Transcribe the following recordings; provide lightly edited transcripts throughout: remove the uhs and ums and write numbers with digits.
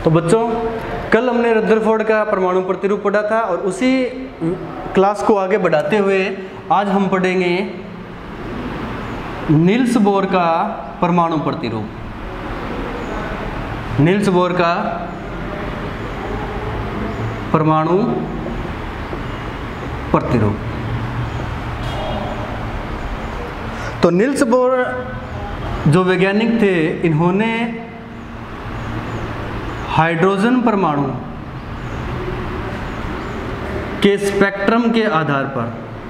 तो बच्चों कल हमने रदरफोर्ड का परमाणु प्रतिरूप पढ़ा था और उसी क्लास को आगे बढ़ाते हुए आज हम पढ़ेंगे नील्स बोर का परमाणु प्रतिरूप। नील्स बोर का परमाणु प्रतिरूप। तो नील्स बोर जो वैज्ञानिक थे, इन्होंने हाइड्रोजन परमाणु के स्पेक्ट्रम के आधार पर,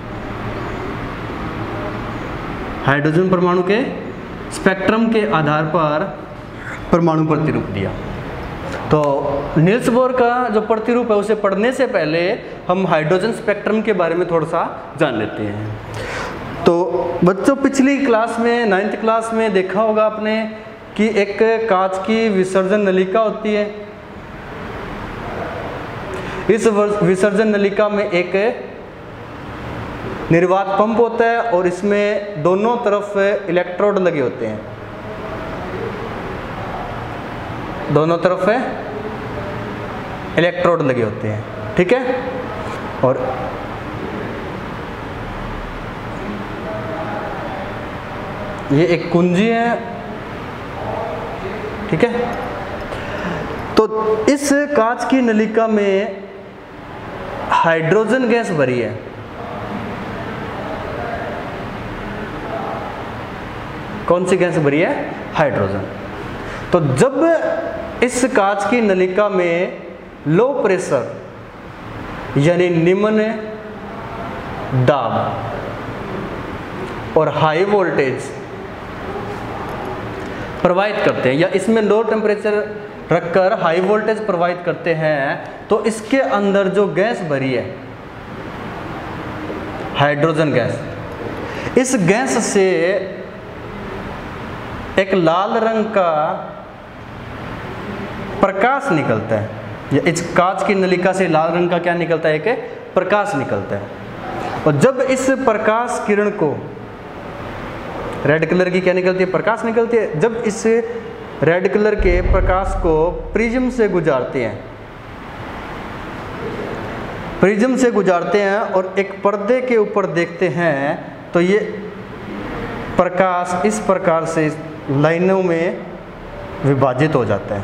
हाइड्रोजन परमाणु के स्पेक्ट्रम के आधार पर परमाणु प्रतिरूप दिया। तो नील्स बोर का जो प्रतिरूप है उसे पढ़ने से पहले हम हाइड्रोजन स्पेक्ट्रम के बारे में थोड़ा सा जान लेते हैं। तो बच्चों पिछली क्लास में 9th क्लास में देखा होगा आपने कि एक कांच की विसर्जन नलिका होती है। इस विसर्जन नलिका में एक निर्वात पंप होता है और इसमें दोनों तरफ इलेक्ट्रोड लगे होते हैं। दोनों तरफ इलेक्ट्रोड लगे होते हैं, ठीक है। और ये एक कुंजी है, ठीक है। तो इस कांच की नलिका में हाइड्रोजन गैस भरी है। कौन सी गैस भरी है? हाइड्रोजन। तो जब इस कांच की नलिका में लो प्रेशर यानी निम्न दाब और हाई वोल्टेज प्रवाहित करते हैं, या इसमें लो टेम्परेचर रखकर हाई वोल्टेज प्रवाहित करते हैं, तो इसके अंदर जो गैस भरी है हाइड्रोजन गैस, इस गैस से एक लाल रंग का प्रकाश निकलता है। या इस कांच की नलिका से लाल रंग का क्या निकलता है? एक प्रकाश निकलता है। और जब इस प्रकाश किरण को, रेड कलर की क्या निकलती है? प्रकाश निकलती है। जब इस रेड कलर के प्रकाश को प्रिज्म से गुजारते हैं, प्रिज्म से गुजारते हैं और एक पर्दे के ऊपर देखते हैं, तो ये प्रकाश इस प्रकार से लाइनों में विभाजित हो जाता है।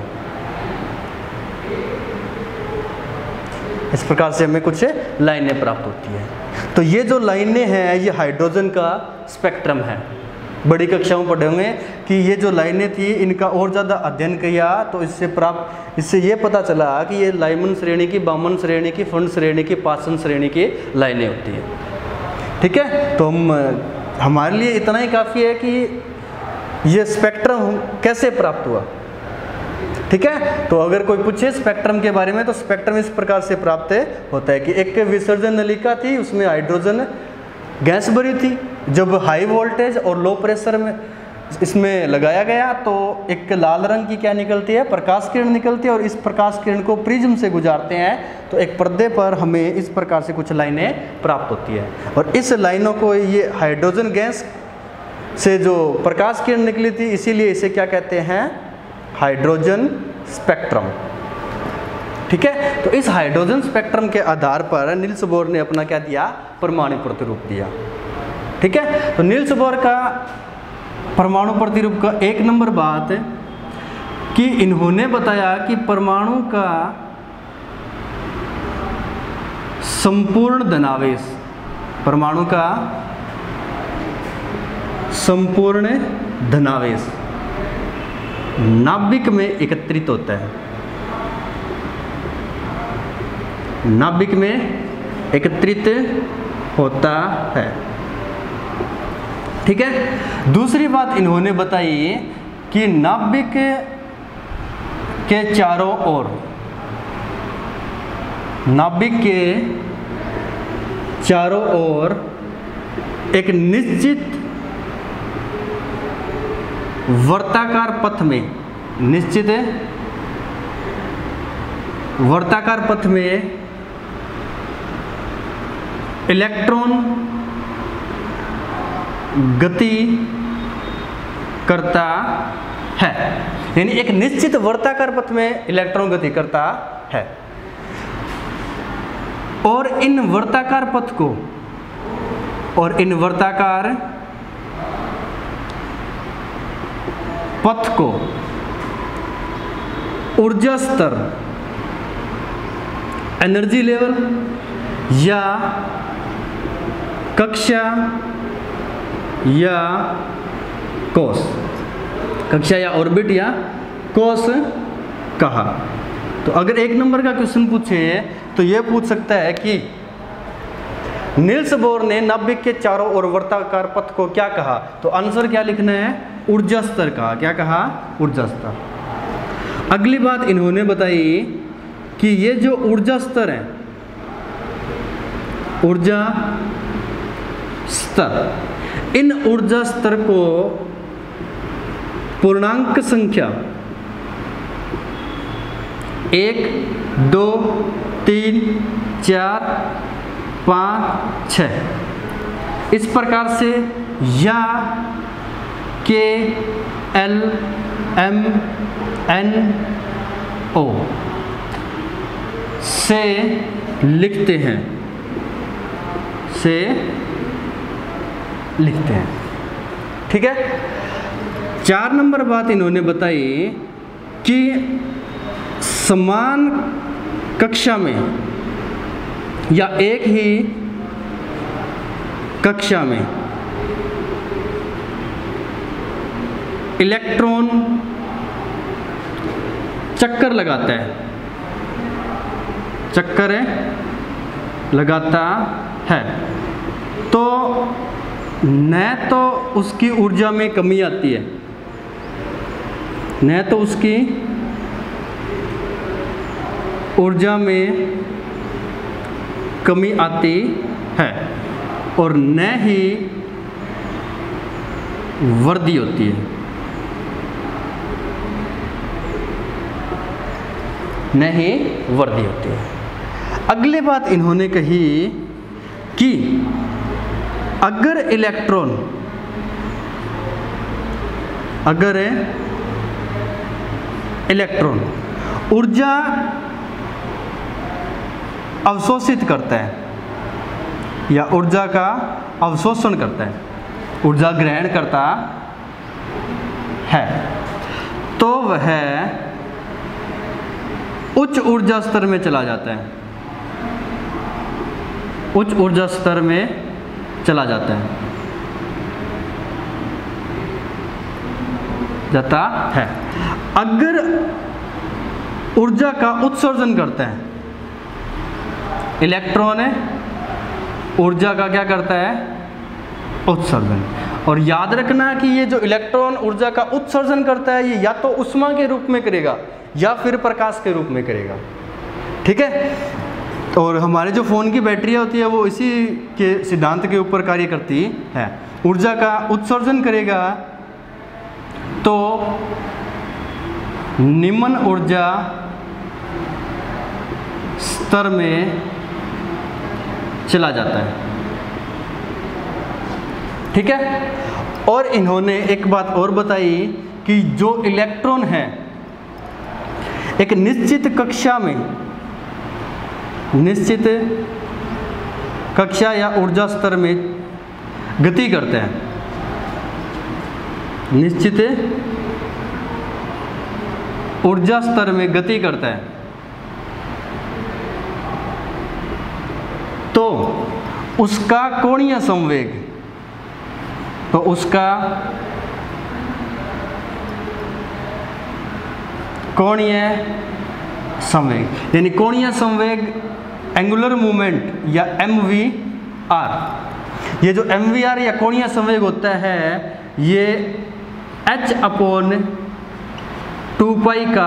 इस प्रकार से हमें कुछ लाइनें प्राप्त होती हैं। तो ये जो लाइनें हैं ये हाइड्रोजन का स्पेक्ट्रम है। बड़ी कक्षाओं में पढ़े होंगे कि ये जो लाइनें थी इनका और ज़्यादा अध्ययन किया तो इससे ये पता चला कि ये लाइमन श्रेणी की, बामन श्रेणी की, फंड श्रेणी की, पासन श्रेणी की लाइनें होती हैं, ठीक है। तो हमारे लिए इतना ही काफ़ी है कि ये स्पेक्ट्रम कैसे प्राप्त हुआ, ठीक है। तो अगर कोई पूछे स्पेक्ट्रम के बारे में, तो स्पेक्ट्रम इस प्रकार से प्राप्त होता है कि एक विसर्जन नलिका थी, उसमें हाइड्रोजन गैस भरी थी। जब हाई वोल्टेज और लो प्रेशर में इसमें लगाया गया तो एक लाल रंग की क्या निकलती है? प्रकाश किरण निकलती है। और इस प्रकाश किरण को प्रिज्म से गुजारते हैं तो एक पर्दे पर हमें इस प्रकार से कुछ लाइनें प्राप्त होती है। और इस लाइनों को, ये हाइड्रोजन गैस से जो प्रकाश किरण निकली थी, इसीलिए इसे क्या कहते हैं? हाइड्रोजन स्पेक्ट्रम, ठीक है। तो इस हाइड्रोजन स्पेक्ट्रम के आधार पर नील्स बोर ने अपना क्या दिया? परमाणु प्रतिरूप दिया, ठीक है। तो नील्स बोर का परमाणु प्रतिरूप का 1 नंबर बात कि इन्होंने बताया कि परमाणु का संपूर्ण धनावेश, परमाणु का संपूर्ण धनावेश नाभिक में एकत्रित होता है। नाभिक में एकत्रित होता है, ठीक है। दूसरी बात इन्होंने बताई कि नाभिक के चारों ओर, नाभिक के चारों ओर एक निश्चित वर्ताकार पथ में, निश्चित वर्ताकार पथ में इलेक्ट्रॉन गति करता है। यानी एक निश्चित वर्ताकार पथ में इलेक्ट्रॉन गति करता है। और इन वर्ताकार पथ को और इन वर्ताकार पथ को ऊर्जा स्तर, एनर्जी लेवल या कक्षा या कोस, कक्षा या ऑर्बिट या कोस कहा। तो अगर 1 नंबर का क्वेश्चन पूछे तो यह पूछ सकता है कि नील्स बोर ने नाभिक के चारों ओर वर्ताकार पथ को क्या कहा, तो आंसर क्या लिखना है, ऊर्जा स्तर कहा। क्या कहा, ऊर्जा स्तर। अगली बात इन्होंने बताई कि ये जो ऊर्जा स्तर है, ऊर्जा स्तर, इन ऊर्जा स्तर को पूर्णांक संख्या 1, 2, 3, 4, 5, 6 इस प्रकार से या K, L, M, N, O से लिखते हैं, ठीक है। 4 नंबर बात इन्होंने बताई कि समान कक्षा में या एक ही कक्षा में इलेक्ट्रॉन चक्कर लगाता है, चक्कर लगाता है, तो न तो उसकी ऊर्जा में कमी आती है, न तो उसकी ऊर्जा में कमी आती है और न ही वृद्धि होती है, न ही वृद्धि होती है। अगली बात इन्होंने कही कि अगर इलेक्ट्रॉन ऊर्जा अवशोषित करता है या ऊर्जा का अवशोषण करता है, ऊर्जा ग्रहण करता है, तो वह उच्च ऊर्जा स्तर में चला जाता है, उच्च ऊर्जा स्तर में चला जाता है। अगर ऊर्जा का उत्सर्जन करता है, इलेक्ट्रॉन ऊर्जा का क्या करता है, उत्सर्जन। और याद रखना कि ये जो इलेक्ट्रॉन ऊर्जा का उत्सर्जन करता है, ये या तो ऊष्मा के रूप में करेगा या फिर प्रकाश के रूप में करेगा, ठीक है। और हमारे जो फ़ोन की बैटरियाँ होती है वो इसी के सिद्धांत के ऊपर कार्य करती है। ऊर्जा का उत्सर्जन करेगा तो निम्न ऊर्जा स्तर में चला जाता है, ठीक है। और इन्होंने एक बात और बताई कि जो इलेक्ट्रॉन है एक निश्चित कक्षा या ऊर्जा स्तर में गति करते हैं, निश्चित ऊर्जा स्तर में गति करता है, तो उसका कोणीय संवेग, तो उसका कोणीय संवेग यानी कोणीय संवेग एंगुलर मूवमेंट या MVR, ये जो MVR या कोणीय संवेग होता है ये h/2π का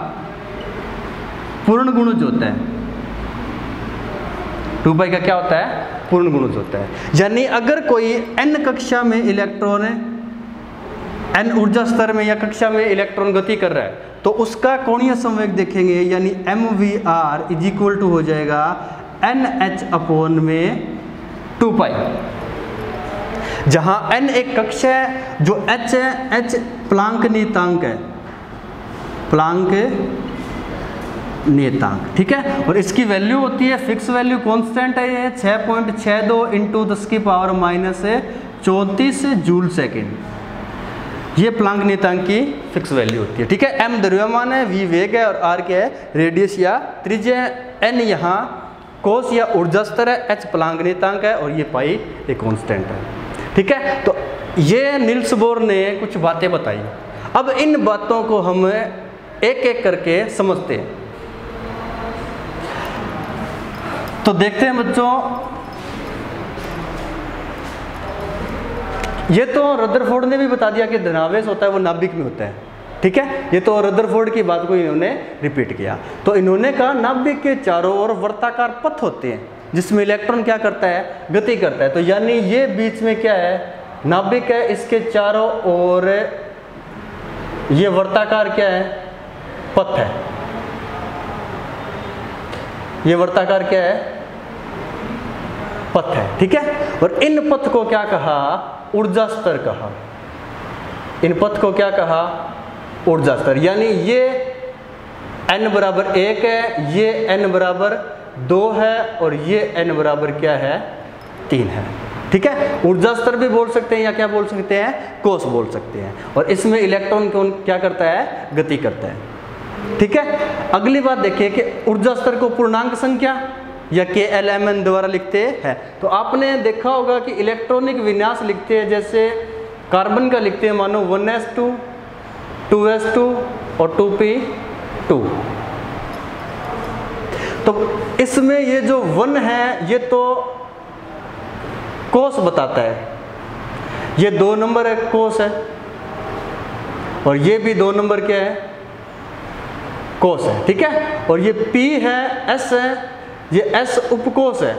पूर्ण गुणज होता है। 2π का क्या होता है, पूर्ण गुणज होता है। यानी अगर कोई n कक्षा में इलेक्ट्रॉन n ऊर्जा स्तर में या कक्षा में इलेक्ट्रॉन गति कर रहा है तो उसका कोणीय संवेग देखेंगे, यानी MVR = हो जाएगा NH/2π, जहां n एक कक्षा है, जो h है, h प्लांक नियतांक है, प्लांक नियतांक, ठीक है। और इसकी वैल्यू होती है फिक्स वैल्यू, कांस्टेंट है ये 6.62 इंटू 10⁻⁻34 जूल सेकेंड, ये प्लांक नियतांक की फिक्स वैल्यू होती है, ठीक है। m द्रव्यमान है, v वेग है और r क्या है, रेडियस या त्रिज्या है, n यहाँ कोस या ऊर्जा स्तर है, h प्लांक नियतांक है और ये पाई एक कांस्टेंट है, ठीक है। तो ये नील्स बोर ने कुछ बातें बताई। अब इन बातों को हम एक एक करके समझते हैं। तो देखते हैं बच्चों, ये तो रदरफोर्ड ने भी बता दिया कि धनावेश होता है वो नाभिक में होता है, ठीक है। ये तो रदरफोर्ड की बात को इन्होंने रिपीट किया। तो इन्होंने कहा नाभिक के चारों ओर वर्ताकार पथ होते हैं जिसमें इलेक्ट्रॉन क्या करता है, गति करता है। तो यानी ये बीच में क्या है, नाभिक है, इसके चारों ओर ये वर्ताकार क्या है, पथ है। ये वर्ताकार क्या है, पथ है, ठीक है। और इन पथ को क्या कहा, ऊर्जा स्तर कहा। इन पथ को क्या कहा, ऊर्जा स्तर। यानी ये n बराबर 1 है, ये n बराबर 2 है और ये n बराबर क्या है, 3 है, ठीक है। ऊर्जा स्तर भी बोल सकते हैं या क्या बोल सकते हैं, कोस बोल सकते हैं। और इसमें इलेक्ट्रॉन कौन क्या करता है, गति करता है, ठीक है। अगली बात देखिए कि ऊर्जा स्तर को पूर्णांक संख्या या KLMN द्वारा लिखते हैं। तो आपने देखा होगा कि इलेक्ट्रॉनिक विन्यास लिखते हैं, जैसे कार्बन का लिखते हैं मानो 1s2, 2s2 और 2p2। तो इसमें ये जो 1 है ये तो कोस बताता है, ये 2 नंबर है, कोस है। और ये भी 2 नंबर क्या है, कोस है, ठीक है। और ये P है, S है, ये S उपकोस है।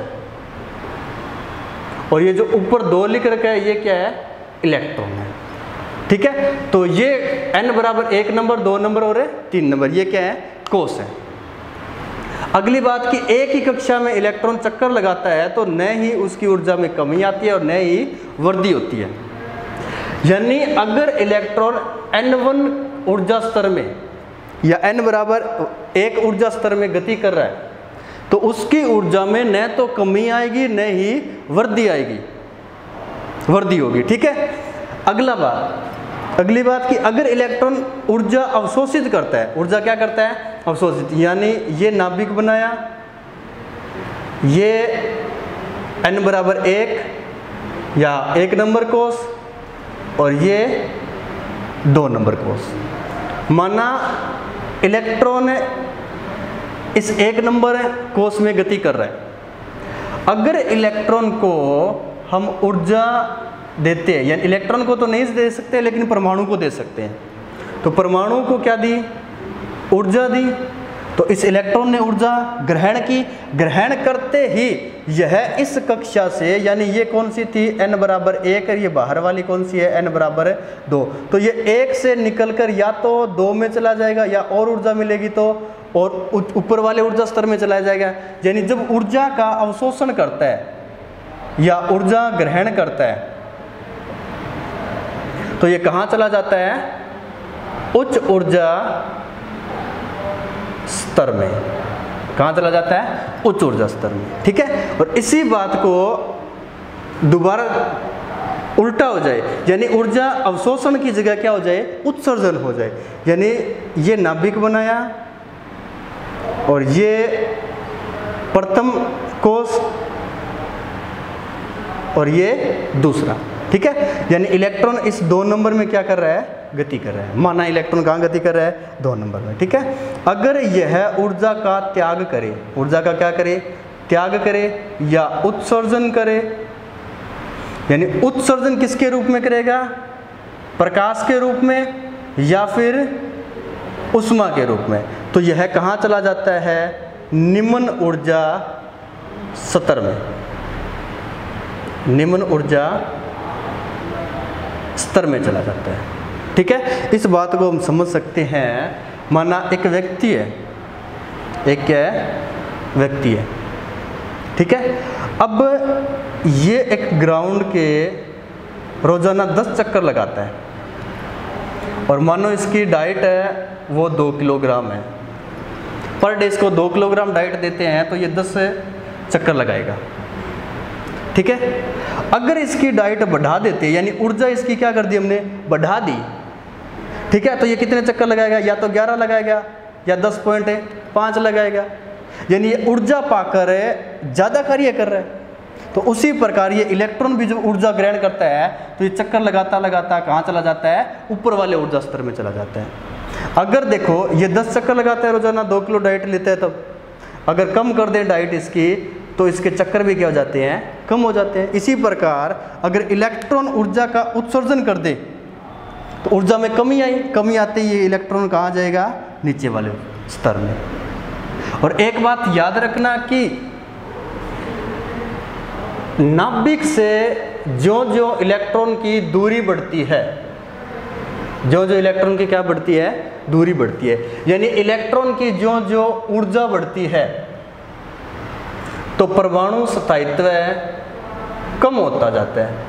और ये जो ऊपर 2 लिख रखा है ये क्या है, इलेक्ट्रॉन है, ठीक है। तो ये n बराबर 1 नंबर, 2 नंबर और 3 नंबर, ये क्या है, कोस है। अगली बात कि एक ही कक्षा में इलेक्ट्रॉन चक्कर लगाता है तो न ही उसकी ऊर्जा में कमी आती है और न ही वृद्धि होती है। यानी अगर इलेक्ट्रॉन n1 ऊर्जा स्तर में या n बराबर 1 ऊर्जा स्तर में गति कर रहा है तो उसकी ऊर्जा में न तो कमी आएगी न ही वृद्धि आएगी, वृद्धि होगी, ठीक है। अगली बात कि अगर इलेक्ट्रॉन ऊर्जा अवशोषित करता है, ऊर्जा क्या करता है, अवशोषित। यानी ये नाभिक बनाया, ये n बराबर 1 या 1 नंबर कोस और ये 2 नंबर कोस। माना इलेक्ट्रॉन इस 1 नंबर कोस में गति कर रहा है। अगर इलेक्ट्रॉन को हम ऊर्जा देते हैं, यानी इलेक्ट्रॉन को तो नहीं दे सकते लेकिन परमाणु को दे सकते हैं, तो परमाणु को क्या दी, ऊर्जा दी। तो इस इलेक्ट्रॉन ने ऊर्जा ग्रहण की, ग्रहण करते ही यह इस कक्षा से, यानी ये कौन सी थी, n बराबर 1 और ये बाहर वाली कौन सी है, n बराबर 2। तो ये 1 से निकलकर या तो 2 में चला जाएगा या और ऊर्जा मिलेगी तो और ऊपर वाले ऊर्जा स्तर में चला जाएगा। यानी जब ऊर्जा का अवशोषण करता है या ऊर्जा ग्रहण करता है तो ये कहाँ चला जाता है, उच्च ऊर्जा स्तर में। कहाँ चला जाता है, उच्च ऊर्जा स्तर में, ठीक है। और इसी बात को दोबारा उल्टा हो जाए, यानी ऊर्जा अवशोषण की जगह क्या हो जाए, उत्सर्जन हो जाए। यानी ये नाभिक बनाया और ये प्रथम कोश और ये दूसरा, ठीक है। यानी इलेक्ट्रॉन इस 2 नंबर में क्या कर रहा है, गति कर रहा है। माना इलेक्ट्रॉन कहाँ गति कर रहा है, 2 नंबर में, ठीक है। अगर यह ऊर्जा का त्याग करे, ऊर्जा का क्या करे, त्याग करे या उत्सर्जन करे, यानी उत्सर्जन किसके रूप में करेगा, प्रकाश के रूप में या फिर उष्मा के रूप में, तो यह कहाँ चला जाता है, निम्न ऊर्जा स्तर में, निम्न ऊर्जा स्तर में चला जाता है, ठीक है। इस बात को हम समझ सकते हैं। माना एक व्यक्ति है, एक क्या है, व्यक्ति है, ठीक है। अब ये एक ग्राउंड के रोजाना 10 चक्कर लगाता है और मानो इसकी डाइट है वो 2 किलोग्राम है, पर डे इसको 2 किलोग्राम डाइट देते हैं तो ये 10 चक्कर लगाएगा। ठीक है, अगर इसकी डाइट बढ़ा देते, यानी ऊर्जा इसकी क्या कर दी हमने, बढ़ा दी, ठीक है, तो ये कितने चक्कर लगाएगा, या तो 11 लगाएगा या 10.5 लगाएगा, यानी ये ऊर्जा पाकर ज़्यादा कार्य कर रहा है। तो उसी प्रकार ये इलेक्ट्रॉन भी जो ऊर्जा ग्रहण करता है तो ये चक्कर लगाता लगाता कहाँ चला जाता है, ऊपर वाले ऊर्जा स्तर में चला जाता है। अगर देखो ये 10 चक्कर लगाता है रोजाना, 2 किलो डाइट लेता है, तब अगर कम कर दें डाइट इसकी तो इसके चक्कर भी क्या हो जाते हैं, कम हो जाते हैं। इसी प्रकार अगर इलेक्ट्रॉन ऊर्जा का उत्सर्जन कर दे तो ऊर्जा में कमी आई, कमी आते ही ये इलेक्ट्रॉन कहाँ जाएगा, नीचे वाले स्तर में। और एक बात याद रखना कि नाभिक से जो जो इलेक्ट्रॉन की दूरी बढ़ती है, जो जो इलेक्ट्रॉन की क्या बढ़ती है, दूरी बढ़ती है, यानी इलेक्ट्रॉन की जो जो ऊर्जा बढ़ती है तो परमाणु स्थायित्व कम होता जाता है,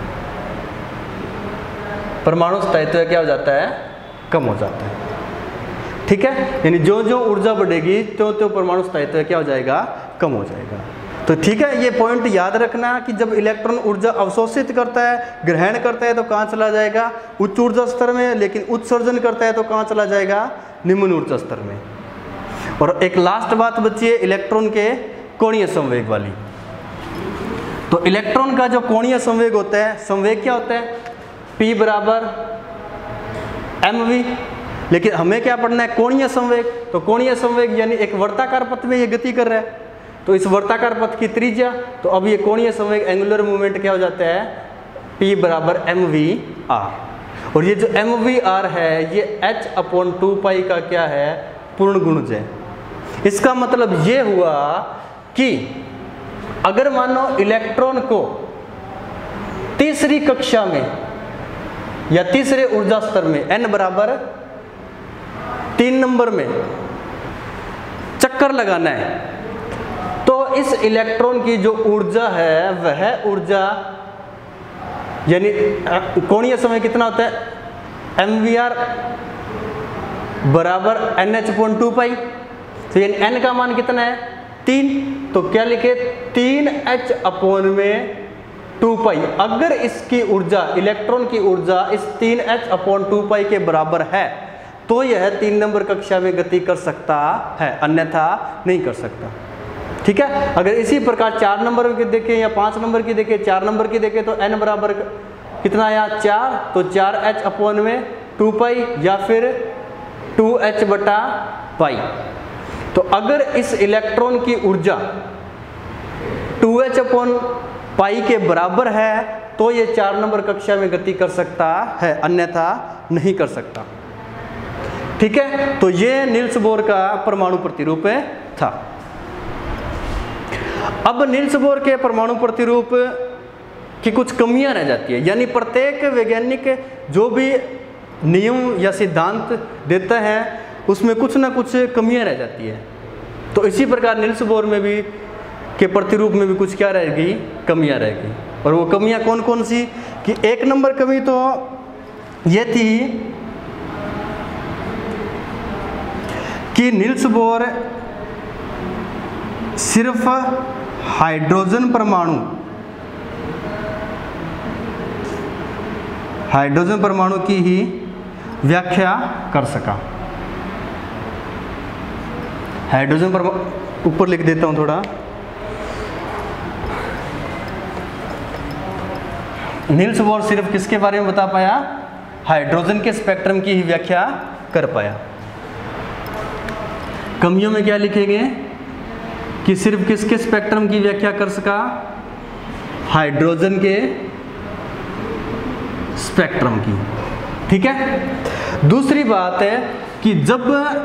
परमाणु स्थायित्व क्या हो जाता है, कम हो जाता है। ठीक है, यानी जो जो ऊर्जा बढ़ेगी तो परमाणु स्थायित्व क्या हो जाएगा, कम हो जाएगा। तो ठीक है, ये पॉइंट याद रखना कि जब इलेक्ट्रॉन ऊर्जा अवशोषित करता है, ग्रहण करता है तो कहाँ चला जाएगा, उच्च ऊर्जा स्तर में, लेकिन उत्सर्जन करता है तो कहाँ चला जाएगा, निम्न ऊर्जा स्तर में। और एक लास्ट बात बची है इलेक्ट्रॉन के कोणीय संवेग वाली। तो इलेक्ट्रॉन का जो कोणीय संवेग होता है, संवेग क्या होता है, P बराबर mv, लेकिन हमें क्या पढ़ना है, कोणीय संवेग। तो कोणीय संवेग यानी एक वर्ताकार पथ में ये गति कर रहा है, तो इस वर्ताकार पथ की त्रिज्या, तो अब ये कोणीय संवेग एंगुलर मूवमेंट क्या हो जाता है, P बराबर mvr। और ये जो mvr है ये h/2π का क्या है, पूर्ण गुणज है। इसका मतलब ये हुआ कि अगर मानो इलेक्ट्रॉन को तीसरी कक्षा में या तीसरे ऊर्जा स्तर में n बराबर 3 नंबर में चक्कर लगाना है, तो इस इलेक्ट्रॉन की जो ऊर्जा है वह ऊर्जा, यानी कोणीय समय कितना होता है, mvr बराबर nh/2π, तो यानी n का मान कितना है, 3, तो क्या लिखे, 3h/2π। अगर इसकी ऊर्जा, इलेक्ट्रॉन की ऊर्जा इस 3h/2π के बराबर है तो यह 3 नंबर कक्षा में गति कर सकता है, अन्यथा नहीं कर सकता। ठीक है, अगर इसी प्रकार 4 नंबर की देखें या 5 नंबर की देखें, 4 नंबर की देखें तो n बराबर कितना आया, 4, तो 4h/2π या फिर 2h/π। तो अगर इस इलेक्ट्रॉन की ऊर्जा 2h/π के बराबर है तो ये 4 नंबर कक्षा में गति कर सकता है, अन्यथा नहीं कर सकता। ठीक है, तो ये नील्स बोर का परमाणु प्रतिरूप था। अब नील्स बोर के परमाणु प्रतिरूप की कुछ कमियां रह जाती है, यानी प्रत्येक वैज्ञानिक जो भी नियम या सिद्धांत देता है उसमें कुछ ना कुछ कमियां रह जाती है। तो इसी प्रकार नील्स बोर में भी के प्रतिरूप में भी कुछ क्या रहेगी, कमियां रहेगी। और वो कमियां कौन कौन सी, कि 1 नंबर कमी तो ये थी कि नील्स बोर सिर्फ हाइड्रोजन परमाणु की ही व्याख्या कर सका। हाइड्रोजन परमाणु ऊपर लिख देता हूं थोड़ा, नील्स बोर सिर्फ किसके बारे में बता पाया, हाइड्रोजन के स्पेक्ट्रम की ही व्याख्या कर पाया। कमियों में क्या लिखेंगे कि सिर्फ किसके स्पेक्ट्रम की व्याख्या कर सका, हाइड्रोजन के स्पेक्ट्रम की। ठीक है, दूसरी बात है कि जब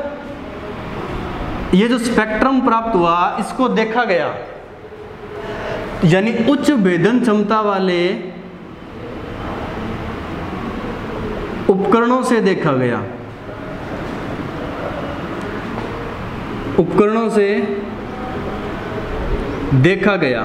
ये जो स्पेक्ट्रम प्राप्त हुआ इसको देखा गया, यानी उच्च भेदन क्षमता वाले उपकरणों से देखा गया, उपकरणों से देखा गया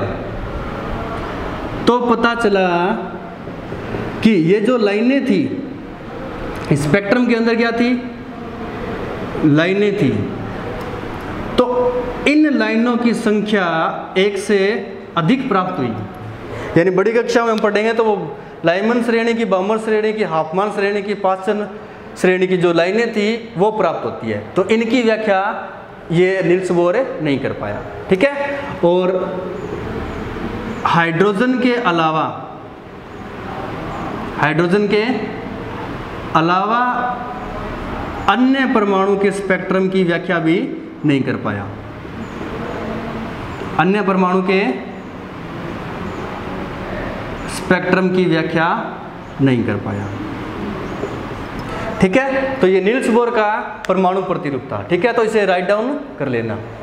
तो पता चला कि ये जो लाइनें थी स्पेक्ट्रम के अंदर क्या थी, लाइनें थी। तो इन लाइनों की संख्या 1 से अधिक प्राप्त हुई, यानी बड़ी कक्षा में हम पढ़ेंगे तो वो लाइमन श्रेणी की, बाउमर श्रेणी की, हाफमान श्रेणी की, पास्चन श्रेणी की जो लाइनें थी वो प्राप्त होती है। तो इनकी व्याख्या ये नील्स बोर नहीं कर पाया, ठीक है। और हाइड्रोजन के अलावा अन्य परमाणु के स्पेक्ट्रम की व्याख्या भी नहीं कर पाया, अन्य परमाणु के स्पेक्ट्रम की व्याख्या नहीं कर पाया, ठीक है। तो ये नील्स बोर का परमाणु प्रतिरूप था, ठीक है। तो इसे राइट डाउन कर लेना।